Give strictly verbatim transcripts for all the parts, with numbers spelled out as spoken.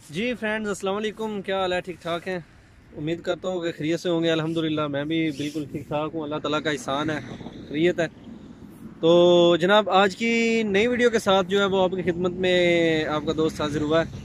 जी friends अस्सलाम वालेकुम, क्या हाल है? ठीक ठाक हैं? उम्मीद करता हूँ कि खैरियत से होंगे। अल्हम्दुलिल्लाह मैं भी बिल्कुल ठीक ठाक हूँ। अल्लाह ताला का एहसान है, खैरियत है। तो जनाब आज की नई वीडियो के साथ जो है वो आपकी खिदमत में आपका दोस्त हाजिर हुआ है।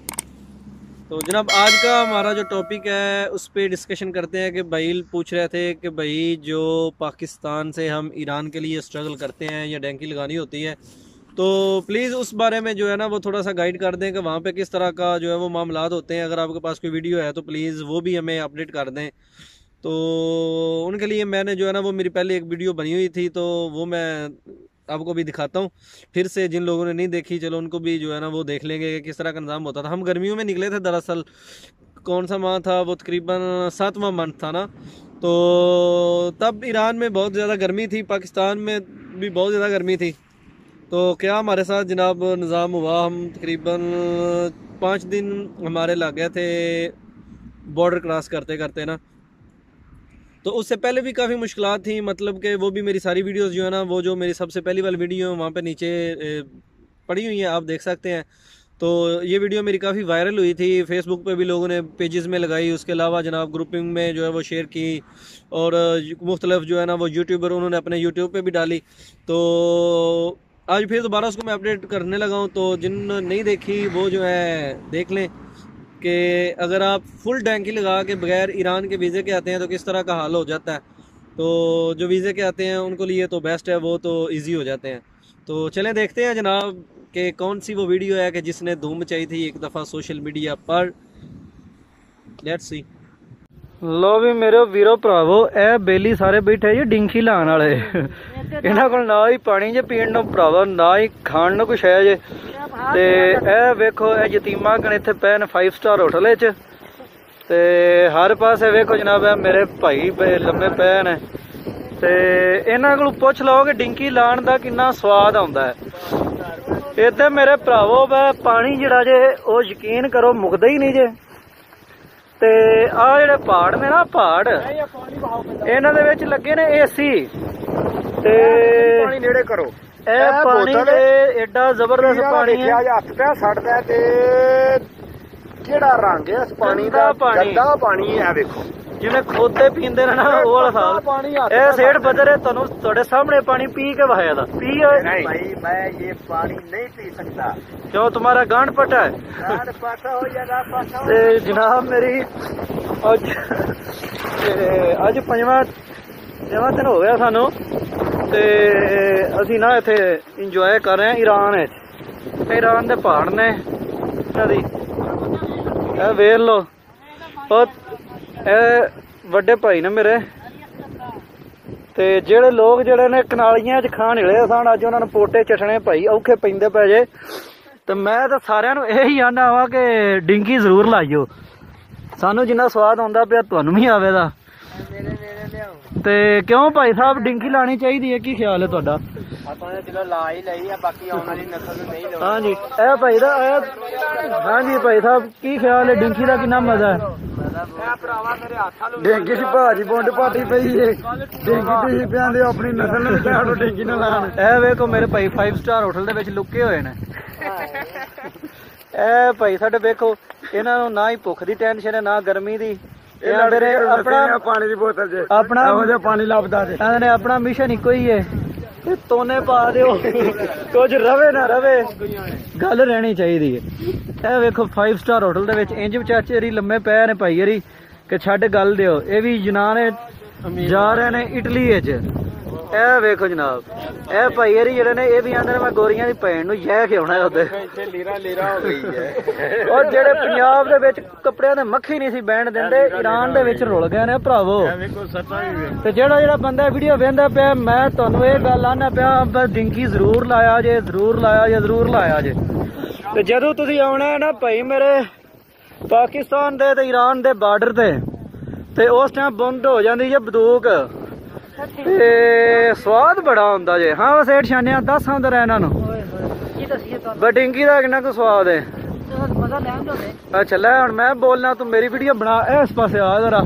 तो जनाब आज का हमारा जो टॉपिक है उस पर डिस्कशन करते हैं कि भाई पूछ रहे थे कि भाई जो पाकिस्तान से हम ईरान के लिए स्ट्रगल करते हैं या डैंकी लगानी होती है, तो प्लीज़ उस बारे में जो है ना वो थोड़ा सा गाइड कर दें कि वहाँ पे किस तरह का जो है वो मामलात होते हैं। अगर आपके पास कोई वीडियो है तो प्लीज़ वो भी हमें अपडेट कर दें। तो उनके लिए मैंने जो है ना वो मेरी पहले एक वीडियो बनी हुई थी, तो वो मैं आपको भी दिखाता हूँ। फिर से जिन लोगों ने नहीं देखी चलो उनको भी जो है ना वो देख लेंगे कि किस तरह का निज़ाम होता था। हम गर्मियों में निकले थे, दरअसल कौन सा माह था वो, तकरीबन सातवां मंथ था ना। तो तब ईरान में बहुत ज़्यादा गर्मी थी, पाकिस्तान में भी बहुत ज़्यादा गर्मी थी। तो क्या हमारे साथ जनाब निज़ाम हुआ, हम तकरीबन पाँच दिन हमारे लग गए थे बॉर्डर क्रॉस करते करते ना। तो उससे पहले भी काफ़ी मुश्किलात थी, मतलब कि वो भी मेरी सारी वीडियोस जो है ना वो जो मेरी सबसे पहली वाली वीडियो है वहाँ पे नीचे पड़ी हुई है, आप देख सकते हैं। तो ये वीडियो मेरी काफ़ी वायरल हुई थी, फेसबुक पे भी लोगों ने पेजेस में लगाई, उसके अलावा जनाब ग्रुपिंग में जो है वो शेयर की, और मुख्तलिफ जो है ना वो यूट्यूबर उन्होंने अपने यूट्यूब पे भी डाली। तो आज फिर दोबारा उसको मैं अपडेट करने लगा हूँ। तो जिन नहीं देखी वो जो है देख लें कि अगर आप फुल टैंकी लगा के बगैर ईरान के वीज़े के आते हैं तो किस तरह का हाल हो जाता है। तो जो वीज़े के आते हैं उनको लिए तो बेस्ट है, वो तो इजी हो जाते हैं। तो चलें देखते हैं जनाब कि कौन सी वो वीडियो है कि जिसने धूम मचाई थी एक दफ़ा सोशल मीडिया पर। Let's see. लो भी मेरे वीरो भरावो, ए बेली सारे बैठे जी डिंकी लाने वाले, इन्हां कोल ना ही पानी जे पीण नूं भरावा, ना ही खाण नूं कुछ है जे। ते ए वेखो ए यतीमा कण इत्थे पए ने फाइव स्टार होटल च, ते हर पासे वेखो जनाब है मेरे भाई लम्मे पए ने। ते इन्हां कोल पुछ लो कि डिंकी लाण दा किन्ना स्वाद आउंदा है। इत्थे मेरे भरावो पानी जिहड़ा जे ओ यकीन करो मुकदा ही नहीं जे। ते आ जेहड़े पहाड़ ने ना, पहाड़ इन्हां दे विच लगे ने एसी, ते पानी नेड़े करो ए पानी ते एडा जबरदस्त पानी है, हथ पे सड़दा ते केड़ा रंग है इस पानी दा, गंदा पानी है। देखो जिवें खोते पींदे ने ना वो वाला हाल। ए सेठ बदर है तुहानू तुहाडे सामने पानी पी के वहाया दा पी। नहीं भाई मैं ये पानी नहीं पी सकता। क्यों, तुम्हारा गांड पटा है? गांड पटा हो या ना पटा हो। ते जनाब मेरी अज अज पंजवां छेवां दिन हो गया सानू, ते असी ना इत्थे इंजॉय कर रहे हैं ईरान विच। ईरान दे पहाड़ ने दी ए वेख लो, ए वड्डे भाई ने मेरे, ते जेड़े लोग जेड़े ने कनालियां च खान हिले सन अज उन्हां नूं पोटे चटने भाई औखे पैंदे पै जे। ते मैं तो सारियां नूं यही आना वा कि डिंकी जरूर लाइयो, सानू जिन्ना स्वाद आउंदा पिया तुहानू भी आवे दा। ते क्यों भाई साहब डिंकी लानी चाहिए है, की ख्याल है तुहाडा? चलो ला ही लई है, बाकी आने वाली नस्ल नूं नहीं लाउणी। हाँ जी ए भाई दा हाँ जी भाई साहब की ख्याल है, डिंकी का कितना मजा है? डेंगी भाजी बुंड पाटी पई है, डेंगी तुसीं पिआंदे हो अपनी नस्ल नूं ते साडो डेंगी ना लाण। ए वेखो मेरे भाई फाइव स्टार होटल दे विच लुके होए ने। ए भाई साडे वेखो इन्हां नूं ना ही भुख दी टेंशन है ना गर्मी दी। अपना पानी की बोतल च अपना पानी लभदा जे, इन्हां अपना मिशन इको ही है, तोने पा दिओ कुछ रवे ना रवे, गल रहनी चाहिए है। ए वेखो फाइव स्टार होटल दे विच इंज चाचे री लम्मे पै ने भाई हरी कि छड्ड गल दिओ। ये भी जनाने जा रहे ने इटली च। ए वेखो जनाब ए भाई हरी जेड़े ने ये भी आंदे ने मैं गोरियां दी भैन नूं यह खियाउणा उत्ते लीरा लीरा हो गई है। और जेड़े पंजाब दे विच कपड़ियां दे मक्खी नहीं सी बैण दिंदे, ईरान दे विच रुल गए ने भरावो। ते जेड़ा जेड़ा बंदा वीडियो वेंदा पिया, मैं तुहानू ये गल आना पिया बस डिंकी जरूर लाया जे, जरूर लाया जे, जरूर लाया जे। ते जदों तुसीं आउणा है ना भाई मेरे पाकिस्तान दे ते ईरान दे बार्डर ते, ते उस टाइम बंद हो जांदी जे बंदूक, ते स्वाद बड़ा हुंदा जे। हाँ सेठ छानिया दस अंदर इन्हां नूं डिंकी दा किन्ना कुछ स्वाद है। अच्छा लै हुण मैं बोलना, तू मेरी वीडियो बना, इस पासे आ जरा।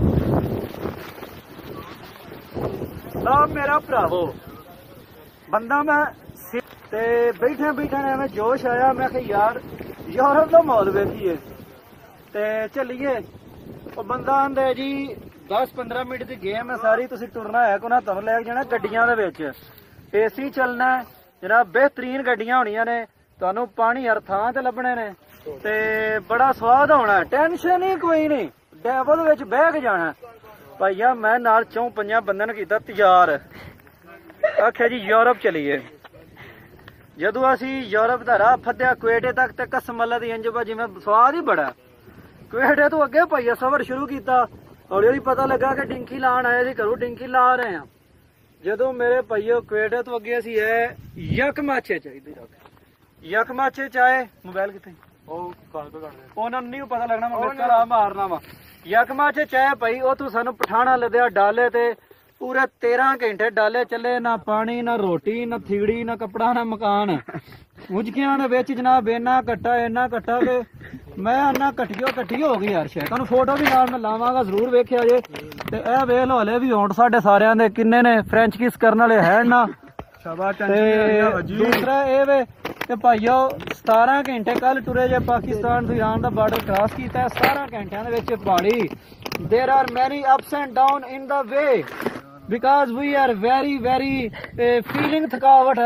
मेरा भरावो बंदा मैं ते बैठे बैठे ने जोश आया, मैं यार यूरोप का माहौल वेखिए, ਤੇ ਚੱਲੀਏ। ਉਹ ਬੰਦਾ ਆਂਦਾ ਜੀ ਦਸ ਪੰਦਰਾਂ ਮਿੰਟ ਦੀ ਗੇਮ ਹੈ ਸਾਰੀ, ਤੁਸੀਂ ਟੁਰਨਾ ਹੈ ਕੋ ਨਾ, ਤੁਹਾਨੂੰ ਲੈ ਕੇ ਜਾਣਾ ਗੱਡੀਆਂ ਦੇ ਵਿੱਚ, ਏਸੀ ਚੱਲਣਾ ਜਨਾਬ, ਬਿਹਤਰੀਨ ਗੱਡੀਆਂ ਹੋਣੀਆਂ ਨੇ, ਤੁਹਾਨੂੰ ਪਾਣੀ ਹਰ ਥਾਂ ਤੇ ਲੱਭਣੇ ਨੇ ਤੇ ਬੜਾ ਸਵਾਦ ਹੋਣਾ, ਟੈਨਸ਼ਨ ਹੀ ਕੋਈ ਨਹੀਂ, ਡੈਵਲ ਵਿੱਚ ਬਹਿ ਕੇ ਜਾਣਾ। ਭਾਈਆ ਮੈਂ ਨਾਲ ਚੌਂ ਪੰਜਾਂ ਬੰਦਿਆਂ ਨੂੰ ਕੀਤਾ ਤਿਆਰ, ਆਖਿਆ ਜੀ ਯੂਰਪ ਚਲੀਏ। ਜਦੋਂ ਅਸੀਂ ਯੂਰਪ ਦਾ ਰਾਹ ਫੱਦਿਆ ਕੁਵੇਟੇ ਤੱਕ ਤੇ ਕਸਮ ਅੱਲਾ ਦੀ ਇੰਜ ਜਿਵੇਂ ਸਵਾਦ ਹੀ ਬੜਾ। ਕੁਵੇਟੇ ਤੋਂ ਅੱਗੇ ਭਾਈਆ ਸਫ਼ਰ ਸ਼ੁਰੂ ਕੀਤਾ, ਹੌਲੀ ਹੌਲੀ ਪਤਾ ਲੱਗਾ ਕਿ ਡਿੰਕੀ ਲਾਣ ਆਏ ਸੀ, ਘਰੋਂ ਡਿੰਕੀ ਲਾ ਰਹੇ ਆ। ਜਦੋਂ ਮੇਰੇ ਭਾਈਓ ਕੁਵੇਟੇ ਤੋਂ ਅੱਗੇ ਅਸੀਂ ਇਹ ਯਕਮਾਚੇ ਚਾਹੀਦੇ ਯਕਮਾਚੇ ਚਾਹੇ ਮੋਬਾਈਲ ਕਿੱਥੇ ਉਹ ਉਹਨਾਂ ਨੂੰ ਨਹੀਂ ਪਤਾ ਲੱਗਣਾ, ਮੈਂ ਮਿਸਟਰ ਮਾਰਨਾ ਵਾ। ਯਕਮਾਚੇ ਚਾਹੇ ਭਾਈ ਉੱਥੋਂ ਸਾਨੂੰ ਪਠਾਣਾ ਲੱਦਿਆ ਡਾਲੇ ਤੇ, ਪੂਰੇ ਤੇਰਾਂ ਘੰਟੇ ਡਾਲੇ ਚੱਲੇ, ਨਾ ਪਾਣੀ ਨਾ ਰੋਟੀ ਨਾ ਥੀੜੀ ਨਾ ਕੱਪੜਾ ਨਾ ਮਕਾਨ, ਮੁਝਕਿਆਂ ਦੇ ਵਿੱਚ ਜਨਾਬ ਇੰਨਾ ਘੱਟਾ ਇੰਨਾ ਘੱਟਾ ਕਿ ਮੈਂ ਇੰਨਾ ਘਟਿਓ ਘਟੀ ਹੋ ਗਈ ਯਾਰ। ਸ਼ਾਇਦ ਤੁਹਾਨੂੰ ਫੋਟੋ ਵੀ ਨਾਲ ਮੈਂ ਲਾਵਾਂਗਾ, ਜ਼ਰੂਰ ਵੇਖਿਆ ਜੇ। ਤੇ ਇਹ ਵੇਖ ਲੋ ਹਲੇ ਵੀ ਹੋਂਠ ਸਾਡੇ ਸਾਰਿਆਂ ਦੇ ਕਿੰਨੇ ਨੇ, ਫ੍ਰੈਂਚ ਕਿਸ ਕਰਨ ਵਾਲੇ ਹੈ ਨਾ। ਤੇ ਦੂਸਰਾ ਇਹ ਵੇ ਤੇ ਭਾਈਓ ਸਤਾਰਾਂ ਘੰਟੇ ਕੱਲ ਟੁਰੇ ਜੇ ਪਾਕਿਸਤਾਨ ਤੋਂ ਈਰਾਨ ਦਾ ਬਾਰਡਰ ਕ੍ਰਾਸ ਕੀਤਾ, ਸਤਾਰਾਂ ਘੰਟਿਆਂ ਦੇ ਵਿੱਚ ਪਹਾੜੀ। There are many ups and down in the way because we are very very feeling ਥਕਾਵਟ।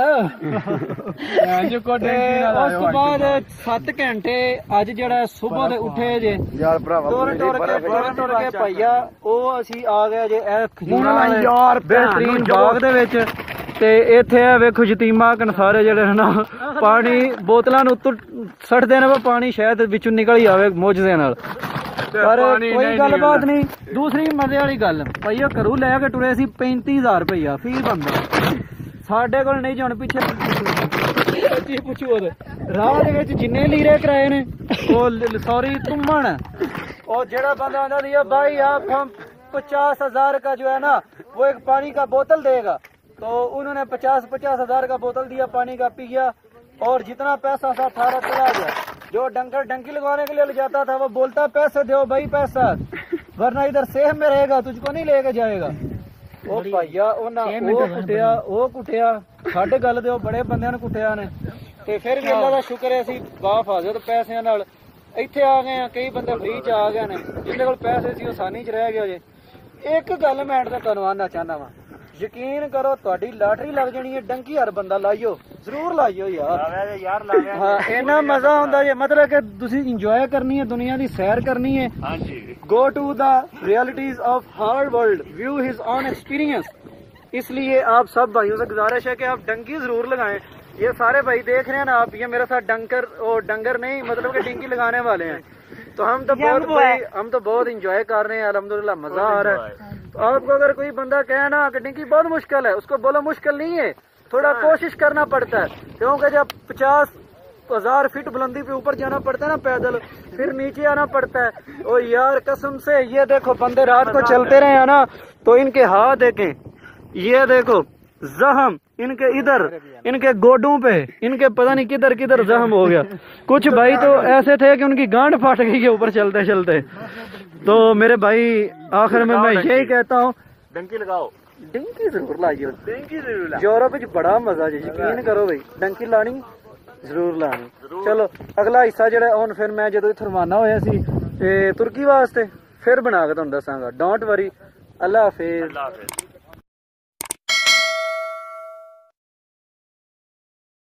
ਉਸ ਤੋਂ ਬਾਅਦ ਸੱਤ ਘੰਟੇ ਅੱਜ ਜਿਹੜਾ ਸੁਬਹ ਦੇ ਉੱਠੇ ਜੇ ਟੁਰ ਟੁਰ ਕੇ ਟੁਰ ਟੁਰ ਕੇ ਭਾਈਆ, ਉਹ ਅਸੀਂ ਆ ਗਏ ਜੇ ਇਹ ਖਜੂਰਾਂ ਬਿਹਤਰੀਨ ਬਾਗ ਦੇ ਵਿੱਚ। ਤੇ ਇੱਥੇ ਆ ਵੇਖੋ ਯਤੀਮਾ ਕਨਸਾਰੇ ਜਿਹੜੇ ਨਾ ਪਾਣੀ ਬੋਤਲਾਂ ਨੂੰ ਉੱਤੋਂ ਸੱਟਦੇ ਨੇ, ਪਾਣੀ ਸ਼ਾਇਦ ਵਿੱਚੋਂ ਨਿਕਲ ਹੀ ਆਵੇ ਮੋਜਦੇ ਨਾਲ, ਪਰ ਕੋਈ ਗੱਲਬਾਤ ਨਹੀਂ। ਦੂਸਰੀ ਮਜ਼ੇ ਵਾਲੀ ਗੱਲ ਭਾਈਆ, ਘਰੋਂ ਲੈ ਕੇ ਟੁਰੇ ਸੀ ਪੈਂਤੀ ਹਜ਼ਾਰ ਰੁਪਈਆ ਫੀ ਬੰਦਾ, ਸਾਡੇ ਕੋਲ ਨਹੀਂ ਜਾਣ ਪਿੱਛੇ ਪੁੱਛੋ ਰਾਹ ਦੇ ਵਿੱਚ ਜਿੰਨੇ ਲੀਰੇ ਕਰਾਏ ਨੇ ਉਹ ਸੌਰੀ ਤੁਮਣ, और जेड़ा बंदा आंदा दिया भाई आप हम पचास हजार का जो है ना वो एक पानी का बोतल देगा, तो उन्होंने पचास पचास हजार का बोतल दिया, पानी का पी गया और जितना पैसा था सारा चला गया। जो डंकर डंकी लगवाने के लिए ले जाता था वो बोलता पैसे दो भाई पैसा, वरना इधर सेह में रहेगा तुझको नहीं लेके जाएगा। ओ भाईया वो कुटिया वो कुटिया साढ़े गल दे बड़े बंदे ने कुटिया ने, ते फिर भी अल्लाह दा शुक्र है असीं बाफाजत पैसे नाल ਇੱਥੇ ਆ ਗਏ ਆ। ਕਈ ਬੰਦੇ ਫ੍ਰੀ ਚ ਆ ਗਏ ਨੇ, ਜਿਹਦੇ ਕੋਲ ਪੈਸੇ ਸੀ ਉਹ ਆਸਾਨੀ ਚ ਰਹਿ ਗਿਆ ਜੇ। ਇੱਕ ਗੱਲ ਮੈਂ ਤਾਂ ਤੁਹਾਨੂੰ ਆਉਣਾ ਚਾਹੁੰਦਾ ਵਾਂ, ਯਕੀਨ ਕਰੋ ਤੁਹਾਡੀ ਲਾਟਰੀ ਲੱਗ ਜਾਣੀ ਹੈ। ਡੰਕੀ ਹਰ ਬੰਦਾ ਲਾਈਓ, ਜ਼ਰੂਰ ਲਾਈਓ ਯਾਰ ਯਾਰ ਹਾਂ ਇੰਨਾ ਮਜ਼ਾ ਆਉਂਦਾ ਜੇ, ਮਤਲਬ ਕਿ ਤੁਸੀਂ ਇੰਜੋਏ ਕਰਨੀ ਹੈ, ਦੁਨੀਆ ਦੀ ਸੈਰ ਕਰਨੀ है। Go to the realities of hard world, view his on experience. इसलिए आप सब भाइयों से गुजारिश है कि आप डंकी जरूर लगाएं। ये सारे भाई देख रहे हैं ना आप, ये मेरे साथ डंकर और डंगर नहीं मतलब कि डिंकी लगाने वाले हैं। तो हम तो बहुत भाई हम तो बहुत इंजॉय कर रहे हैं, अल्हम्दुलिल्लाह मजा आ रहा है। तो आपको अगर कोई बंदा कहे ना कि डिंकी बहुत मुश्किल है, उसको बोलो मुश्किल नहीं है, थोड़ा कोशिश करना पड़ता है, क्योंकि जब पचास हजार फीट बुलंदी पे ऊपर जाना पड़ता है ना पैदल, फिर नीचे आना पड़ता है। ओ यार कसम से ये देखो बंदे रात को चलते रहे हैं ना, तो इनके हाथ देखें, ये देखो जख्म इनके इधर, इनके गोडों पे, इनके पता नहीं किधर किधर जख्म हो गया। कुछ भाई तो ऐसे थे कि उनकी गांड फाट गई है ऊपर चलते चलते। तो मेरे भाई आखिर में मैं यही कहता हूँ, डंकी लगाओ, डंकी जरूर लाइए, डंकी जरूर। यूरोप में बड़ा मजा है, यकीन करो भाई, डंकी लानी जरूर लानी। चलो अगला हिस्सा जो ਹੁਣ ਫਿਰ ਮੈਂ ਜਦੋਂ ਇੱਥੋਂ ਰਵਾਨਾ ਹੋਇਆ ਸੀ ਤੇ ਤੁਰਕੀ ਵਾਸਤੇ ਫਿਰ ਬਣਾ ਕੇ ਤੁਹਾਨੂੰ ਦੱਸਾਂਗਾ। ਡੋਂਟ ਵਰੀ, ਅੱਲਾ ਹਾਫਿਜ਼।